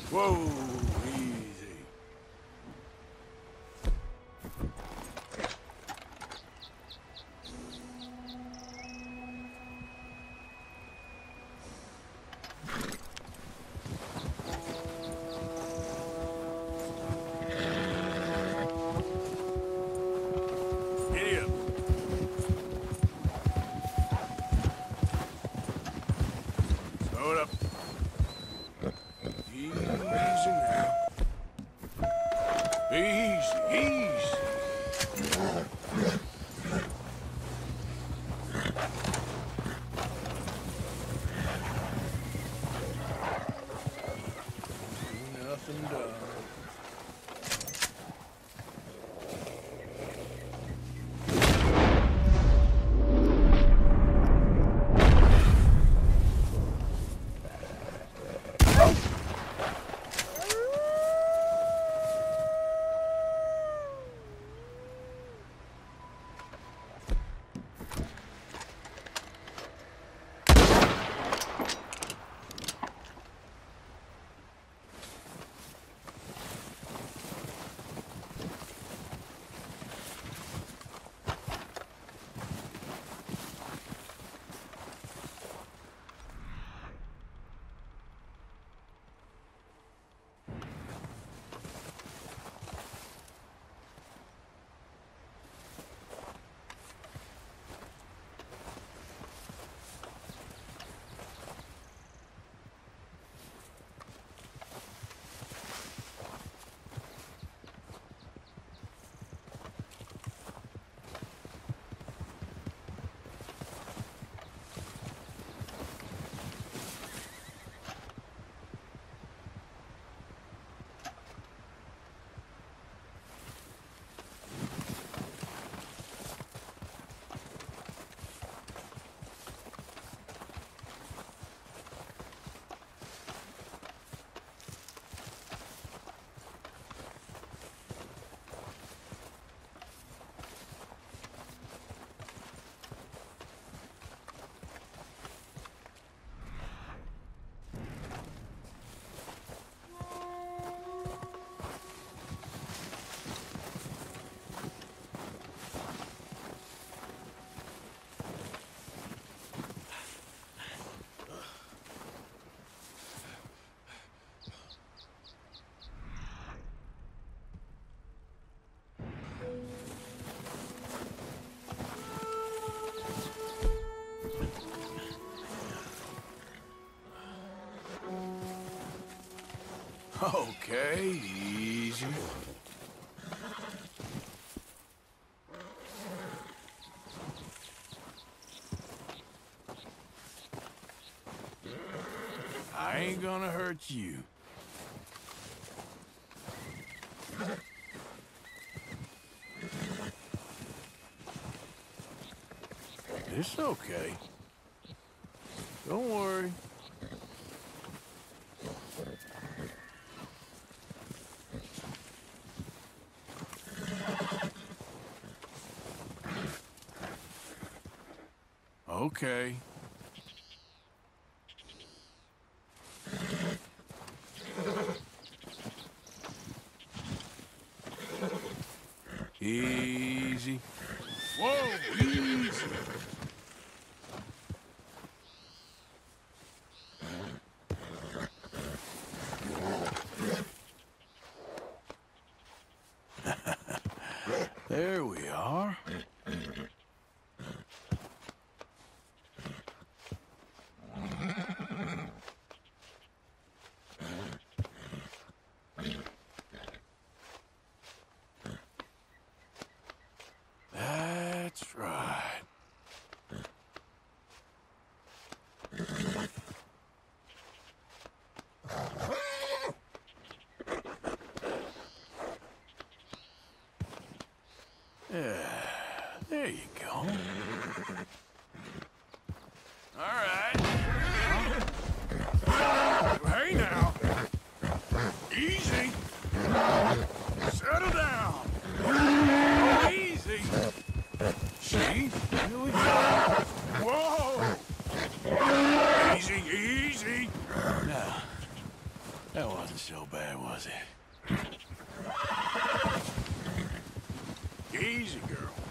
Whoa, easy. Giddy up. Slow it up. Easy now. Easy, easy. Nothing done. Okay, easy. I ain't gonna hurt you. It's okay. Don't worry. Okay. Easy. Whoa, easy. There we are. That's right. Yeah, there you go. All right. Hey now. Easy. Settle down. Oh, easy. See? Here we go. Whoa. Easy, easy. Now, That wasn't so bad, was it? Easy, girl.